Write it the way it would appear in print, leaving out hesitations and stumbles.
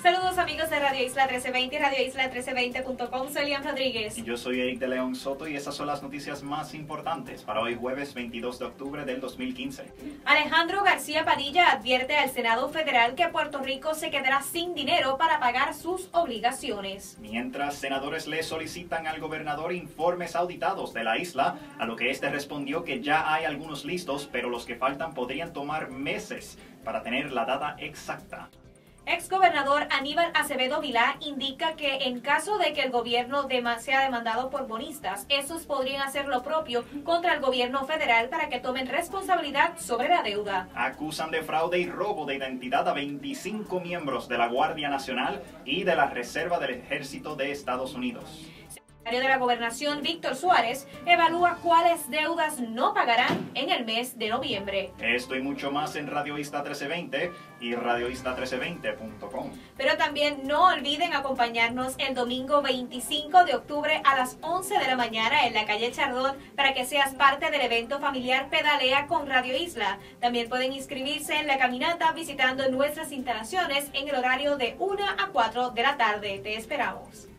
Saludos amigos de Radio Isla 1320 y radioisla1320.com. Soy Liam Rodríguez. Y yo soy Eric de León Soto y esas son las noticias más importantes para hoy jueves 22 de octubre del 2015. Alejandro García Padilla advierte al Senado Federal que Puerto Rico se quedará sin dinero para pagar sus obligaciones. Mientras senadores le solicitan al gobernador informes auditados de la isla, a lo que este respondió que ya hay algunos listos, pero los que faltan podrían tomar meses para tener la data exacta. Exgobernador Aníbal Acevedo Vilá indica que en caso de que el gobierno sea demandado por bonistas, estos podrían hacer lo propio contra el gobierno federal para que tomen responsabilidad sobre la deuda. Acusan de fraude y robo de identidad a 25 miembros de la Guardia Nacional y de la Reserva del Ejército de Estados Unidos. El secretario de la Gobernación, Víctor Suárez, evalúa cuáles deudas no pagarán en el mes de noviembre. Esto y mucho más en Radio Isla 1320 y radioisla1320.com. Pero también no olviden acompañarnos el domingo 25 de octubre a las 11 de la mañana en la calle Chardón para que seas parte del evento familiar Pedalea con Radio Isla. También pueden inscribirse en la caminata visitando nuestras instalaciones en el horario de 1 a 4 de la tarde. Te esperamos.